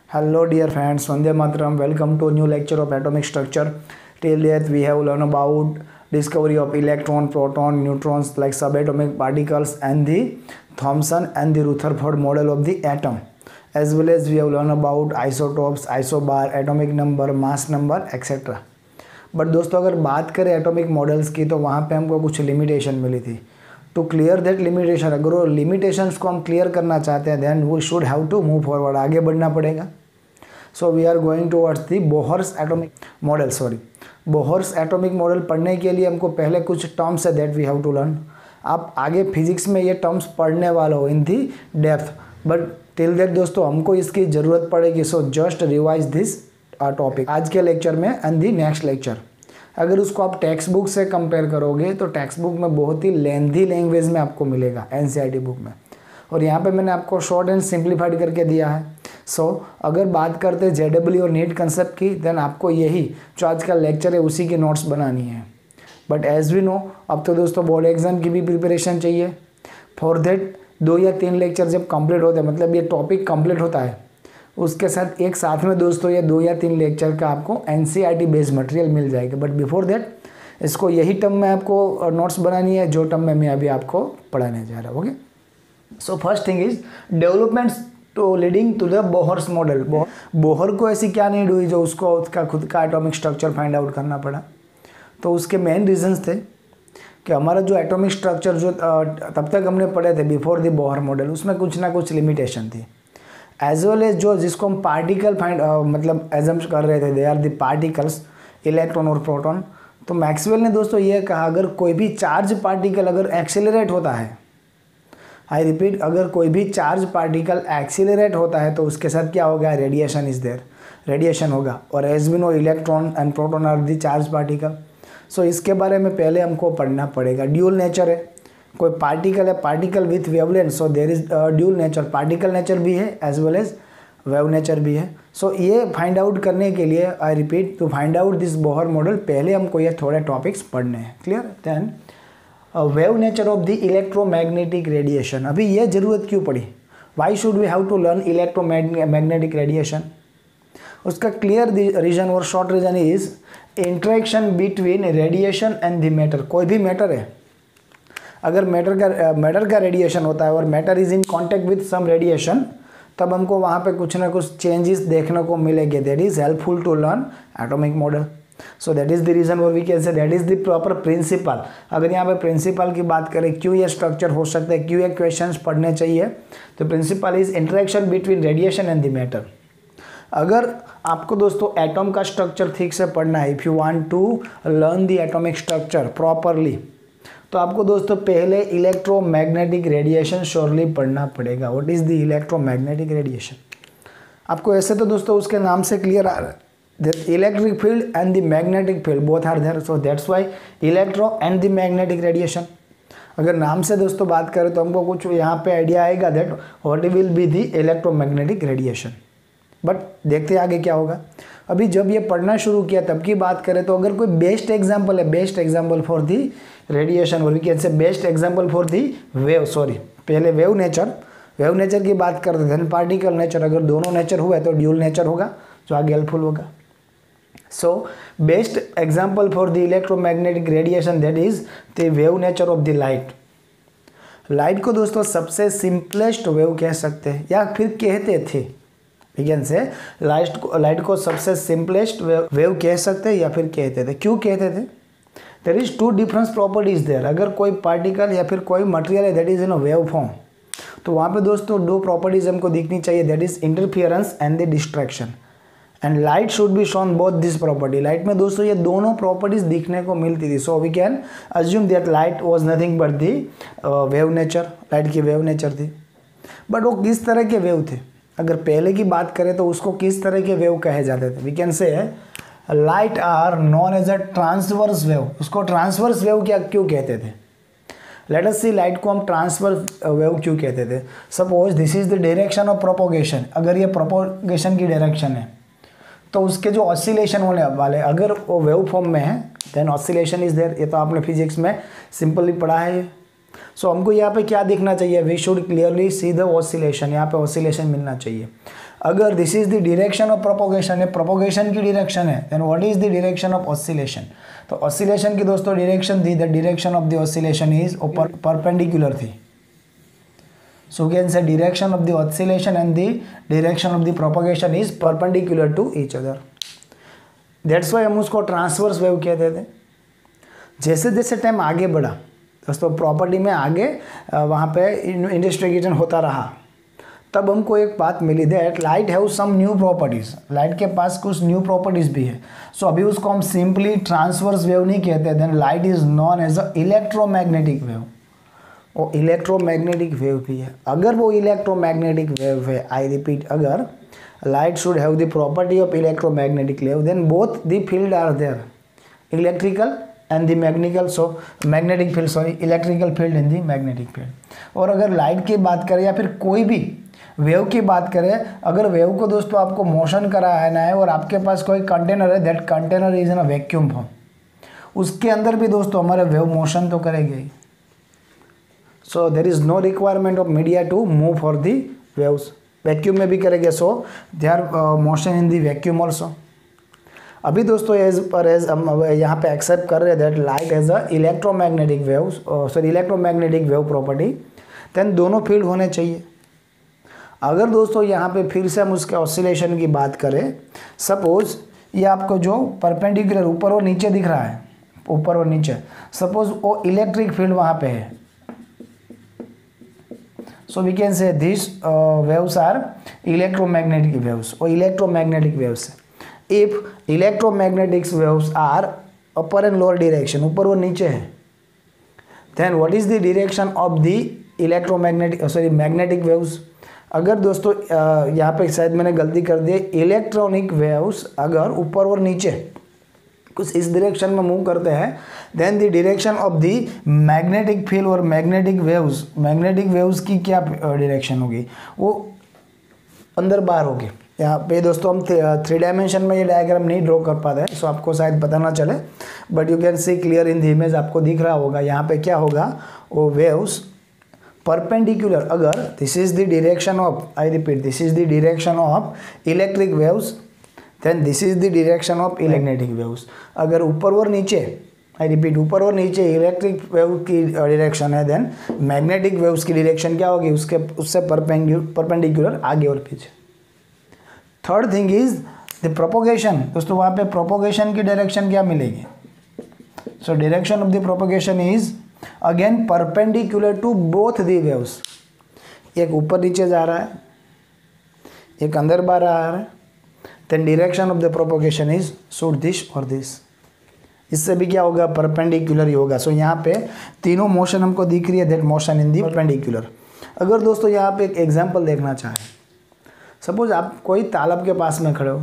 Hello dear friends, Vande Mataram. Welcome to a new lecture of atomic structure. Till that we have learned about discovery of electron, proton, neutrons like subatomic particles and the Thomson and the Rutherford model of the atom. As well as we have learned about isotopes, isobar, atomic number, mass number, etc. But दोस्तों अगर बात करें atomic models की तो वहाँ पे हमको कुछ लिमिटेशन मिली थी. टू क्लियर दैट लिमिटेशन, अगर वो लिमिटेशंस को हम क्लियर करना चाहते हैं then we should have to move forward, आगे बढ़ना पड़ेगा. So we are going towards the Bohr's atomic model. Bohr's atomic model पढ़ने के लिए हमको पहले कुछ टर्म्स है that we have to learn. आप आगे फिजिक्स में ये टर्म्स पढ़ने वाले हो in the depth, but till that दोस्तों हमको इसकी ज़रूरत पड़ेगी. So just revise this topic आज के लेक्चर में एंड दी नेक्स्ट लेक्चर. अगर उसको आप टेक्स्ट बुक से कंपेयर करोगे तो टेक्स्ट बुक में बहुत ही लेंथी लैंग्वेज में आपको मिलेगा एनसीईआरटी बुक में, और यहाँ पे मैंने आपको शॉर्ट एंड सिंप्लीफाइड करके दिया है. सो अगर बात करते हैं जेडब्ल्यू और नीट कंसेप्ट की देन आपको यही जो आज का लेक्चर है उसी की नोट्स बनानी है. बट एज वी नो अब तो दोस्तों बोर्ड एग्जाम की भी प्रिपरेशन चाहिए. फॉर देट 2 या 3 लेक्चर जब कंप्लीट होते हैं, मतलब ये टॉपिक कंप्लीट होता है, उसके साथ एक साथ में दोस्तों ये 2 या 3 लेक्चर का आपको एनसीईआरटी बेस्ड मटेरियल मिल जाएगा. बट बिफोर दैट इसको यही टर्म में आपको नोट्स बनानी है जो टर्म में मैं अभी आपको पढ़ाने जा रहा हूँ. Okay, so first thing is developments to leading to the Bohr's model. Bohr को ऐसी क्या नीड हुई जो उसको उसका खुद का एटॉमिक स्ट्रक्चर फाइंड आउट करना पड़ा. तो उसके मेन रीजंस थे कि हमारा जो एटॉमिक स्ट्रक्चर जो तब तक हमने पढ़े थे बिफोर द बोहर मॉडल उसमें कुछ ना कुछ लिमिटेशन थी. एज वेल एज जो जिसको हम पार्टिकल फाइंड मतलब एजम्स कर रहे थे they are the particles electron और प्रोटॉन. तो मैक्सवेल ने दोस्तों ये कहा अगर कोई भी चार्ज पार्टिकल अगर एक्सेलरेट होता है, आई रिपीट, अगर कोई भी चार्ज पार्टिकल एक्सेलरेट होता है तो उसके साथ क्या होगा, रेडिएशन इज देयर, रेडिएशन होगा. और as we know electron and proton are the charge particle. So इसके बारे में पहले हमको पढ़ना पड़ेगा. ड्यूल नेचर है, कोई पार्टिकल है, particle with wavelength, so there is dual nature, particle nature भी है as well as wave nature भी है. सो ये फाइंड आउट करने के लिए I repeat to find out this Bohr model पहले हमको ये थोड़े टॉपिक्स पढ़ने हैं. Clear. Then wave nature of the electromagnetic radiation. अभी ये जरूरत क्यों पड़ी, why should we have to learn electromagnetic radiation. उसका क्लियर रीजन और short reason is interaction between radiation and the matter. कोई भी मैटर है, अगर मैटर का रेडिएशन होता है और matter is in contact with some radiation, तब हमको वहाँ पे कुछ ना कुछ चेंजेस देखने को मिलेंगे. That is helpful to learn atomic model. So that is the reason और we can say that is the proper principle. अगर यहाँ पे प्रिंसिपल की बात करें क्यों ये स्ट्रक्चर हो सकता है, क्यों ये क्वेश्चंस पढ़ने चाहिए, तो principle is interaction between radiation and the matter. अगर आपको दोस्तों एटॉम का स्ट्रक्चर ठीक से पढ़ना है, if you want to learn the atomic structure properly, तो आपको दोस्तों पहले इलेक्ट्रोमैग्नेटिक रेडिएशन श्योरली पढ़ना पड़ेगा. What is the electromagnetic radiation. आपको ऐसे तो दोस्तों उसके नाम से क्लियर आ रहा है that electric field and the magnetic field both are there, so that's why electro and the magnetic radiation. अगर नाम से दोस्तों बात करें तो हमको कुछ यहाँ पे आइडिया आएगा that what will be the electromagnetic radiation. But देखते हैं आगे क्या होगा. अभी जब ये पढ़ना शुरू किया तब की बात करें तो अगर कोई बेस्ट एग्जाम्पल है, best example for the radiation और we can say best example for the wave, पहले वेव नेचर की बात करते हैं, देन पार्टिकल नेचर. अगर दोनों नेचर हुआ तो ड्यूल नेचर होगा जो आगे हेल्पफुल होगा. So best example for the electromagnetic radiation that is the wave nature of the light. Light को दोस्तों सबसे सिंपलेस्ट वेव कह सकते हैं या फिर कहते थे, ठीक से लाइट को सबसे सिंपलेस्ट वेव कह सकते हैं या फिर कहते थे. क्यों कहते थे, there is 2 difference properties there. अगर कोई पार्टिकल या फिर कोई मटेरियल है that is in a wave form, तो वहाँ पे दोस्तों 2 प्रॉपर्टीज हमको दिखनी चाहिए, that is interference and the distraction. And light should be shown both this property. Light में दोस्तों ये दोनों प्रॉपर्टीज दिखने को मिलती थी. So we can assume that light was nothing but the wave nature. Light की वेव नेचर थी. बट वो किस तरह के वेव थे, अगर पहले की बात करें तो उसको किस तरह के वेव कहे जाते थे. We can say light are known as a transverse wave. उसको ट्रांसवर्स वेव क्या क्यों कहते थे. लेट अस सी लाइट को हम ट्रांसवर्स वेव क्यों कहते थे. Suppose this is the direction of propagation. अगर ये प्रोपोगेशन की डायरेक्शन है तो उसके जो ऑसिलेशन होने वाले, अगर वो वेव फॉर्म में है देन ऑसिलेशन इज देयर. ये तो आपने फिजिक्स में सिंपली पढ़ा है. सो हमको यहाँ पे क्या देखना चाहिए, we should clearly see the oscillation. यहाँ पे ऑसिलेशन मिलना चाहिए. अगर this is the direction of propagation, ये प्रोपोगेशन की डायरेक्शन है, then what is the direction of oscillation? तो ऑसिलेशन की दोस्तों डायरेक्शन थी, the direction of the oscillation is perpendicular थी. So we can say direction of the oscillation and the direction of the propagation is perpendicular to each other. That's why हम उसको transverse wave कहते थे. जैसे जैसे time आगे बढ़ा दोस्तों, प्रॉपर्टी में आगे वहाँ पे इन्वेस्टिगेशन होता रहा, तब हमको एक बात मिली that light have some new properties. Light के पास कुछ न्यू प्रॉपर्टीज़ भी है. सो अभी उसको हम सिंपली ट्रांसवर्स वेव नहीं कहते. Then light is known as a electromagnetic wave. वो इलेक्ट्रोमैग्नेटिक वेव भी है. अगर वो इलेक्ट्रोमैग्नेटिक वेव है, आई रिपीट, अगर light should have the property of electromagnetic wave, then both the field are there, electrical and the magnetical. So magnetic field, sorry, electrical field in the magnetic field. और अगर light की बात करें या फिर कोई भी वेव की बात करें, अगर वेव को दोस्तों आपको मोशन कराना है और आपके पास कोई कंटेनर है, that container is in a vacuum form, उसके अंदर भी दोस्तों हमारे वेव मोशन तो करेंगे. So there is no requirement of media to move for the waves. Vacuum में भी करेंगे, so they are motion in the vacuum also. अभी दोस्तों एज पर एज हम यहाँ पे एक्सेप्ट कर रहे हैं that light as a electromagnetic wave, sorry electromagnetic wave property, then दोनों फील्ड होने चाहिए. अगर दोस्तों यहाँ पे फिर से हम उसके ऑसिलेशन की बात करें, सपोज ये आपको जो परपेंडिकुलर ऊपर और नीचे दिख रहा है, ऊपर और नीचे, सपोज वो इलेक्ट्रिक फील्ड वहाँ पे है. So we can say these waves are electromagnetic waves or electromagnetic waves. If electromagnetic waves are upper and lower direction, ऊपर और नीचे है, then what is the direction of the electromagnetic magnetic waves? अगर दोस्तों यहाँ पे शायद मैंने गलती कर दी, इलेक्ट्रॉनिक वेव्स अगर ऊपर और नीचे कुछ इस डायरेक्शन में मूव करते हैं, then the direction of the magnetic field और मैग्नेटिक वेव्स की क्या डायरेक्शन होगी? वो अंदर बाहर होगी. यहाँ पे दोस्तों हम 3 डायमेंशन में ये डायग्राम नहीं ड्रॉ कर पाते हैं, सो आपको शायद पता ना चले, but you can see clear in the image, आपको दिख रहा होगा. यहाँ पे क्या होगा, वो वेव्स परपेंडिकुलर, अगर this is the direction of, I repeat, this is the direction of electric waves, then this is the direction of magnetic waves. अगर ऊपर और नीचे, आई रिपीट, ऊपर और नीचे इलेक्ट्रिक वेव की डायरेक्शन है, देन मैग्नेटिक वेव्स की डायरेक्शन क्या होगी, उससे परपेंडिकुलर आगे और पीछे. Third thing is the propagation. दोस्तों वहाँ पे प्रोपोगेशन की डायरेक्शन क्या मिलेगी? So direction of the propagation is again perpendicular to both the waves. एक ऊपर नीचे जा रहा है, एक अंदर बाहर आ रहा है, then direction of the propagation is should this or this. इससे भी क्या होगा, परपेंडिकुलर ही होगा. सो यहाँ पे तीनों मोशन हमको दिख रही है, that motion in the perpendicular. अगर दोस्तों यहाँ पे एक एग्जांपल देखना चाहें, सपोज आप कोई तालाब के पास में खड़े हो,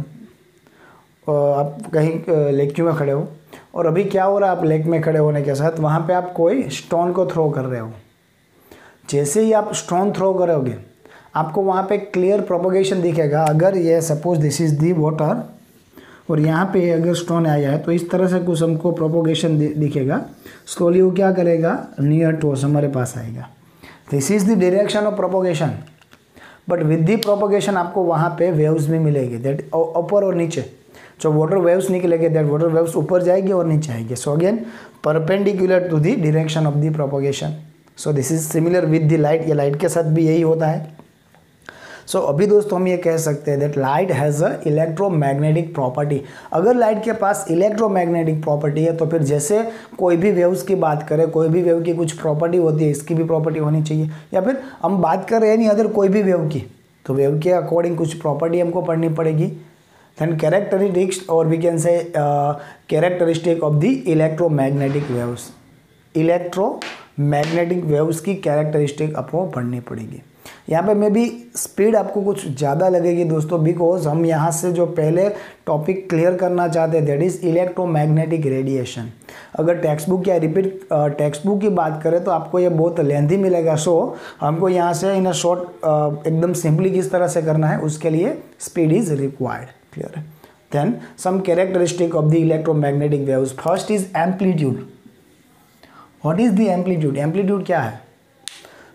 आप कहीं लेक में खड़े हो, और अभी क्या हो रहा है, आप लेक में खड़े होने के साथ वहाँ पे आप कोई स्टोन को थ्रो कर रहे हो. जैसे ही आप स्टोन थ्रो करोगे, आपको वहाँ पे क्लियर प्रोपोगेशन दिखेगा. अगर ये suppose this is the water और यहाँ पे अगर स्टोन आया है, तो इस तरह से कुछ हमको प्रोपोगेशन दिखेगा. स्लोली वो क्या करेगा, नियर टू हमारे पास आएगा. This is the direction of propagation, but with the propagation आपको वहाँ पे वेव्स भी मिलेगी, दैट ऊपर और नीचे जो वाटर वेव्स निकलेंगे, दैट वाटर वेव्स ऊपर जाएगी और नीचे आएगी. So again perpendicular to the direction of the propagation. So this is similar with the light. ये लाइट के साथ भी यही होता है. सो अभी दोस्तों हम ये कह सकते हैं that light has a electromagnetic property. अगर लाइट के पास इलेक्ट्रोमैग्नेटिक प्रॉपर्टी है, तो फिर जैसे कोई भी वेव्स की बात करें, कोई भी वेव की कुछ प्रॉपर्टी होती है, इसकी भी प्रॉपर्टी होनी चाहिए. या फिर हम बात कर रहे हैं नहीं अदर कोई भी वेव की, तो वेव के अकॉर्डिंग कुछ प्रॉपर्टी हमको पढ़नी पड़ेगी. देन कैरेक्टरिस्टिक्स, और we can say characteristic of the electromagnetic waves. Electromagnetic waves की कैरेक्टरिस्टिक आपको पढ़नी पड़ेगी. यहाँ पे मे बी स्पीड आपको कुछ ज़्यादा लगेगी दोस्तों, बिकॉज हम यहाँ से जो पहले टॉपिक क्लियर करना चाहते हैं, दैट इज़ इलेक्ट्रोमैग्नेटिक रेडिएशन. अगर टेक्स्ट बुक या रिपीट टेक्स्ट बुक की बात करें तो आपको ये बहुत लेंथी मिलेगा. सो हमको यहाँ से इन अ शॉर्ट एकदम सिंपली किस तरह से करना है, उसके लिए स्पीड इज़ रिक्वायर्ड. क्लियर है. Then some characteristic of the electromagnetic waves. First is amplitude. What is the amplitude? Amplitude क्या है?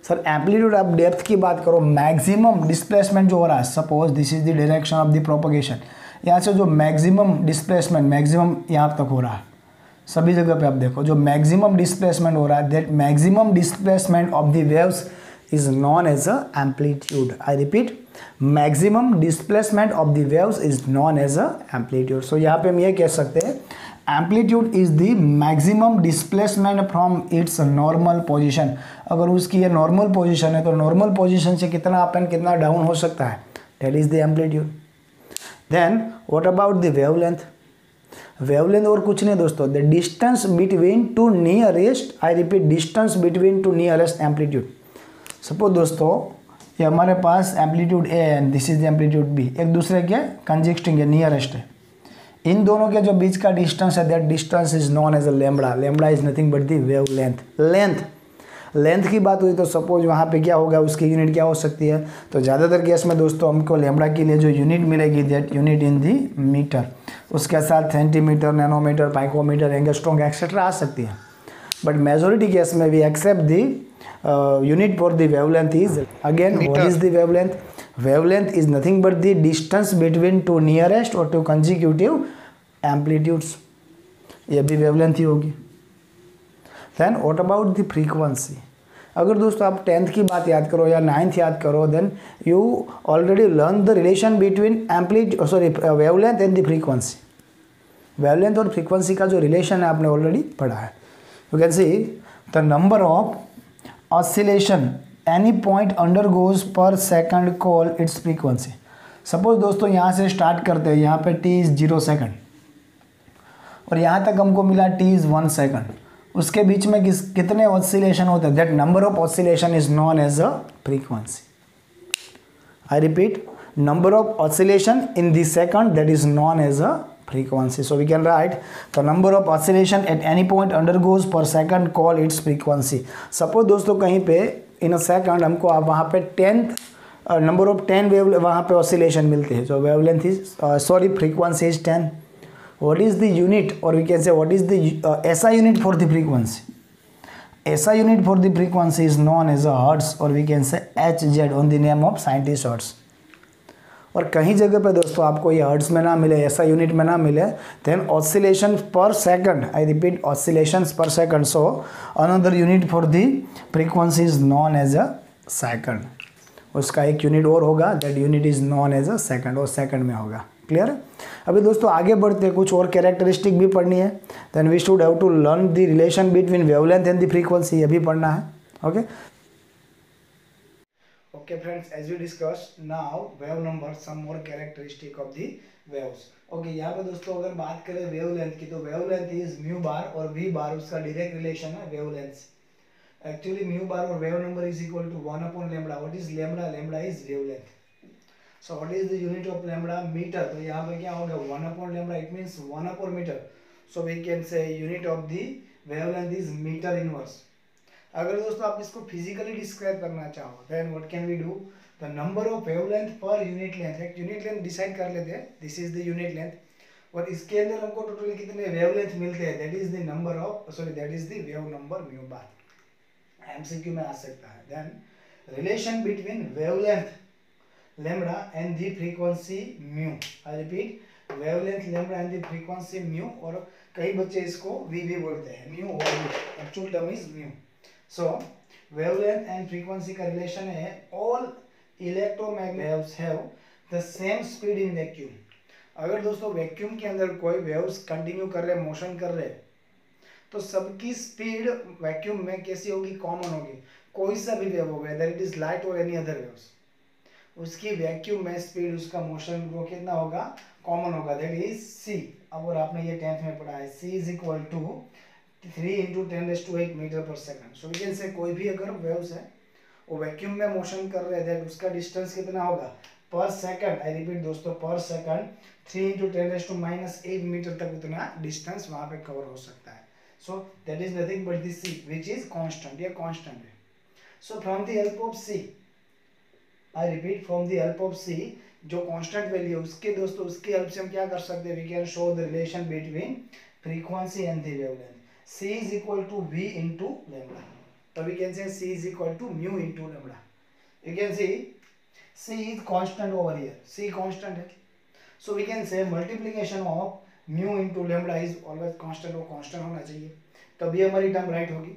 सर एम्पलीट्यूड आप डेप्थ की बात करो, मैक्सिमम डिस्प्लेसमेंट जो हो रहा है, suppose this is the direction of the propagation, यहाँ से जो मैक्सिमम डिस्प्लेसमेंट मैक्सिमम यहाँ तक हो रहा है, सभी जगह पे आप देखो जो मैक्सिमम डिस्प्लेसमेंट हो रहा है, that maximum displacement of the waves is known as a amplitude. I repeat, maximum displacement of the waves is known as a amplitude. So यहाँ पे हम ये कह सकते हैं amplitude is the maximum displacement from its normal position. अगर उसकी ये नॉर्मल पोजीशन है तो नॉर्मल पोजीशन से कितना अप एंड कितना डाउन हो सकता है, that is the amplitude. Then what about the wavelength. Wavelength और कुछ नहीं दोस्तों, the distance between two nearest, I repeat distance between two nearest amplitude. Suppose दोस्तों ये हमारे पास amplitude A and this is the amplitude B, एक दूसरे के कंजिस्टिंग है, नियरेस्ट है. इन दोनों के जो बीच का डिस्टेंस है, that distance is known as a lambda. Lambda is nothing but the wavelength. Length की बात हुई तो सपोज वहाँ पे क्या होगा, उसकी यूनिट क्या हो सकती है, तो ज़्यादातर केस में दोस्तों हमको लैम्बडा के लिए जो यूनिट मिलेगी, that unit in the metre. उसके साथ centimetre, nanometre, picometre, angstrom etcetera आ सकती है. बट मेजोरिटी केस में we accept the unit for the wavelength is again meter. What is the wavelength? Wavelength is nothing but the distance between two nearest or two consecutive amplitudes. ये भी wavelength ही होगी. Then what about the frequency? अगर दोस्तों आप 10th की बात याद करो या 9th याद करो, then you already learn the relation between wavelength and the frequency. wavelength और frequency का जो relation है आपने already पढ़ा है. You can see the number of oscillation any point undergoes per second call its frequency. Suppose दोस्तों यहाँ से स्टार्ट करते हैं, यहाँ पे t इज 0 सेकंड और यहाँ तक हमको मिला t इज 1 सेकंड. उसके बीच में कितने ऑसिलेशन होते हैं, that number of oscillation is known as a frequency. I repeat, number of oscillation in the second, that is known as a frequency. So we can write the number of oscillation at any point undergoes per second, call its frequency. Suppose दोस्तों कहीं पे in a second हमको आप वहाँ पे 10 number of 10 wave वहाँ पे oscillation मिलते हैं. So wavelength is frequency is 10. What is the unit, or we can say what is the SI unit for the frequency? SI unit for the frequency is known as a hertz, or we can say Hz on the name of scientist hertz. और कहीं जगह पे दोस्तों आपको ये hertz में ना मिले, ऐसा यूनिट में ना मिले, then oscillation per second, I repeat oscillations per second. So another unit for the frequency is known as a second. उसका एक यूनिट और होगा, that unit is known as a second, और सेकंड में होगा. क्लियर है. अभी दोस्तों आगे बढ़ते हैं, कुछ और कैरेक्टरिस्टिक भी पढ़नी है. Then we should have to learn the relation between wavelength and the frequency, ये भी पढ़ना है. Okay. Okay friends, as we discussed, now wave number, some more characteristic of the waves. Okay, यहाँ पे दोस्तों अगर बात करें wavelength की, तो wavelength is mu bar और v bar उसका direct relation है wavelength. Actually mu bar और wave number is equal to 1 upon lambda. What is lambda? Lambda is wavelength. So what is the unit of lambda? Meter. तो यहाँ पे क्या होगा, 1 upon lambda, it means 1 upon meter. So we can say unit of the wavelength is meter inverse. अगर दोस्तों आप इसको physically describe करना चाहो, then what can we do, the number of wavelength per unit length. एक unit length decide कर लेते हैं, this is the unit length, और इसके अंदर हमको टोटली कितने वेवलेंथ मिलते हैं, that is the number of that is the wave number mu bar. MCQ में आ सकता है. Then relation between wavelength lambda and the frequency mu. I repeat, wavelength lambda and the frequency mu, और कई बच्चे इसको वी भी बोलते हैं, म्यू और actual term is mu. So wavelength and frequency का relation है, all electromagnetic waves have the same speed in vacuum. अगर दोस्तों वैक्यूम के अंदर कोई वेव्स कंटिन्यू कर रहे, मोशन कर रहे, तो सबकी स्पीड वैक्यूम में कैसी होगी, कॉमन होगी. कोई सा भी वेव होगा, वेदर इट इज लाइट और एनी अदर वेव्स, उसकी वैक्यूम में स्पीड, उसका मोशन वो कितना होगा, कॉमन होगा, दैट इज c. अब और आपने ये 10th में पढ़ा है, c is equal to 3 × 10⁸ metre per second. So we can say कोई भी अगर वेव्स है वो वैक्यूम में मोशन कर रहे हैं, उसका डिस्टेंस कितना होगा पर सेकंड. आई रिपीट दोस्तों, पर सेकंड 3 × 10⁻⁸ मीटर तक उतना डिस्टेंस वहां पे कवर हो सकता है. So that is nothing but the c which is constant. ये कांस्टेंट है. So from the help of c, I repeat from the help of c, जो कांस्टेंट वैल्यू है उसके दोस्तों, उसकी हेल्प से हम क्या कर सकते हैं, we can show the relation between frequency and the wavelength. C is equal to V into lambda. तो we can say C is equal to mu into lambda. You can see C is constant over here, C constant है. So we can say multiplication of mu into lambda is always constant, और constant होना चाहिए तभी हमारी term right होगी.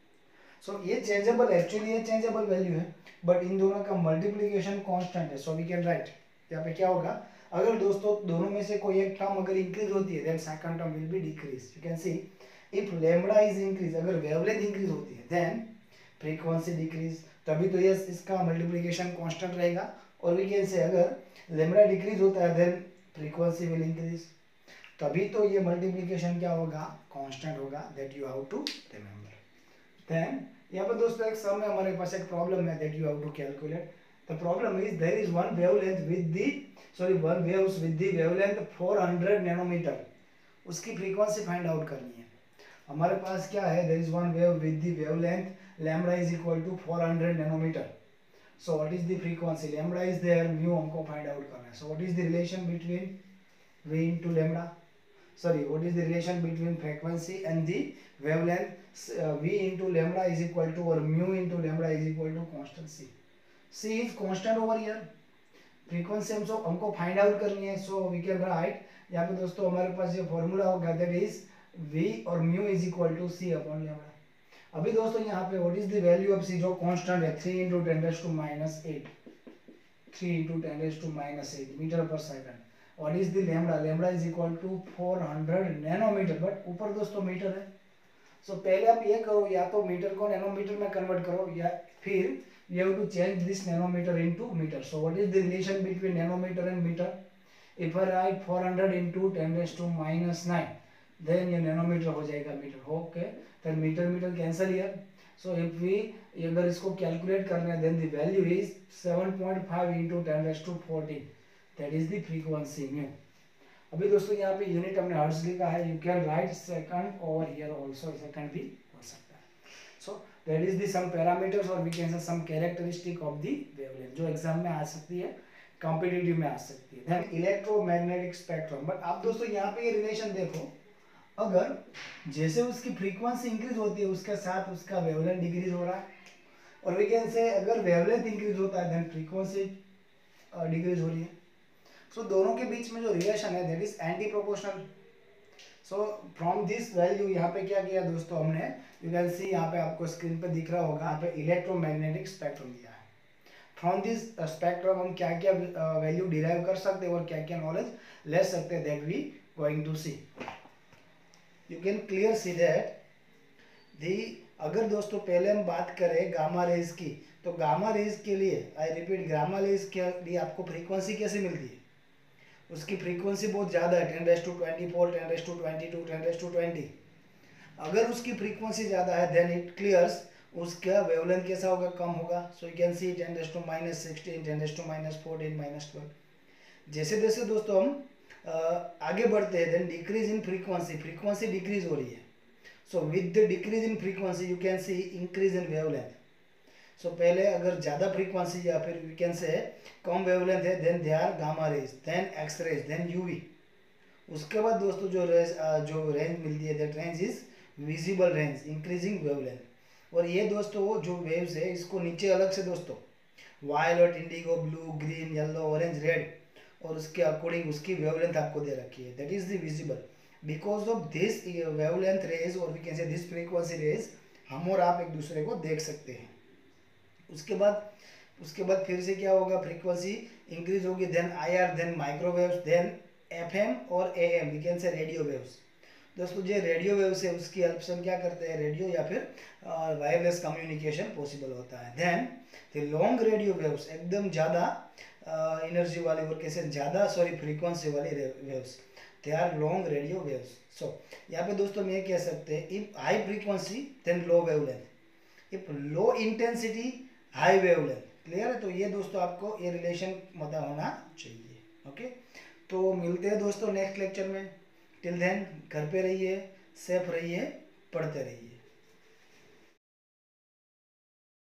सो ये changeable, actually ये चेंजेबल वैल्यू है, बट इन दोनों का मल्टीप्लीकेशन कांस्टेंट है. सो वी कैन राइट, यहाँ पे क्या होगा, अगर दोस्तों दोनों में से कोई एक टर्म अगर इंक्रीज होती है then second term will be decrease. You can see if lambda is increase, अगर वेवलेंथ इंक्रीज होती है देन फ्रीक्वेंसी डिक्रीज, तभी तो ये इसका मल्टीप्लीकेशन कांस्टेंट रहेगा. और वी कैन से अगर लैम्बडा डिक्रीज होता है देन फ्रीक्वेंसी विल इंक्रीज, तभी तो ये मल्टीप्लीकेशन क्या होगा, कांस्टेंट होगा. That you have to remember. Then यहाँ पर दोस्तों एक सम में हमारे पास एक प्रॉब्लम है that you have to calculate. The problem is there is one wavelength with the one waves with the wavelength 400 nanometre, उसकी फ्रीक्वेंसी फाइंड आउट करनी है. हमारे पास क्या है, there is one wave with the wavelength lambda is equal to 400 nanometre. So what is the frequency, lambda is there, mu हमको find out करना है. So what is the relation between v into lambda, sorry, what is the relation between frequency and the wavelength? V into lambda is equal to, or mu into lambda is equal to constant c. c is constant over here. frequency हमको find out करनी है. So we can write, यहाँ पे दोस्तों हमारे पास ये formula होगा that is v और mu is equal to c upon lambda. अभी दोस्तों यहाँ पे what is the value of c जो कांस्टेंट है, 3 into 10 raised to minus 8, 3 into 10 raised to minus 8 metre per second. What is the lambda? Lambda is equal to 400 nanometre, but ऊपर दोस्तों metre है. सो पहले आप ये करो, या तो मीटर को नैनोमीटर में कन्वर्ट करो, या फिर you have to change this nanometer into meter. So what is the relation between nanometer and meter? If I write 400 into 10 raised to minus 9, then ये नैनोमीटर हो जाएगा metre. Okay, then metre metre cancel here. So if we अगर इसको calculate करना है then the value is 7.5 into 10 raised to 14. That is the frequency mu. अभी दोस्तों यहाँ पे यूनिट हमने हर्ट्ज लिखा है, you can write second over here also, second भी हो सकता है. So that is the some parameters और we can say some characteristic of the wavelength, जो एग्जाम में आ सकती है, कॉम्पिटिटिव में आ सकती है. Then electromagnetic spectrum. बट आप दोस्तों यहाँ पे ये रिलेशन देखो, अगर जैसे उसकी फ्रीक्वेंसी इंक्रीज होती है उसके साथ उसका वेवलेंथ डिक्रीज हो रहा है, और वी कैन से अगर वेवलेंथ इंक्रीज होता है देन फ्रीक्वेंसी डिक्रीज हो रही है. सो दोनों के बीच में जो रिलेशन है that is anti proportional. So from this value यहाँ पे क्या किया दोस्तों हमने, यू कैन सी यहाँ पे आपको स्क्रीन पे दिख रहा होगा, यहाँ पे इलेक्ट्रोमैग्नेटिक स्पेक्ट्रम दिया है. फ्रॉम दिस स्पेक्ट्रम हम क्या क्या वैल्यू डिराइव कर सकते हैं और क्या क्या नॉलेज ले सकते हैं, that we going to see. You can clear see that the, अगर दोस्तों पहले हम बात करें गामा रेज की, तो गामा रेज के लिए, आई रिपीट, गामा रेज के लिए आपको फ्रीक्वेंसी कैसे मिलती है, उसकी फ्रीक्वेंसी बहुत ज़्यादा है, 10 raised to 24, 10 raised to 22, 10 raised to 20. अगर उसकी फ्रीक्वेंसी ज़्यादा है देन इट क्लियर्स उसका वेवलेंथ कैसा होगा, कम होगा. So you can see 10 raised to minus 16, 10 raised to minus 14, minus 12. जैसे जैसे दोस्तों हम आगे बढ़ते हैं then decrease in frequency, frequency decrease हो रही है. So with the decrease in frequency you can see increase in wavelength. So पहले अगर ज़्यादा फ्रीक्वेंसी या फिर वी कैन से कम वेवलेंथ है then they are gamma rays, then X rays, then UV. उसके बाद दोस्तों जो रेंज मिलती है that range is visible range, increasing wavelength. और ये दोस्तों जो वेव्स है इसको नीचे अलग से दोस्तों violet, indigo, blue, green, yellow, orange, red, और उसके अकॉर्डिंग उसकी वेवलेंथ आपको दे रखी है, that is the visible. Because of this wavelength rays और we can say this frequency rays हम और आप एक दूसरे को देख सकते हैं. उसके बाद फिर से क्या होगा, फ्रीक्वेंसी इंक्रीज होगी, then IR, then microwaves, then FM और AM, we can say radio waves. दोस्तों जो रेडियो वेव्स है उसकी हेल्प से हम क्या करते हैं, रेडियो या फिर वायरलेस कम्युनिकेशन पॉसिबल होता है. Then the long radio waves, एकदम ज़्यादा एनर्जी वाली और कैसे ज़्यादा फ्रीक्वेंसी वाली waves, they are long radio waves. So यहाँ पे दोस्तों हम ये कह सकते हैं, if high frequency then low wavelength, if low intensity high wavelength. Clear है. तो ये दोस्तों आपको ये रिलेशन पता होना चाहिए. ओके, तो मिलते हैं दोस्तों नेक्स्ट लेक्चर में. टिल देन घर पे रहिए, सेफ रहिए, पढ़ते रहिए.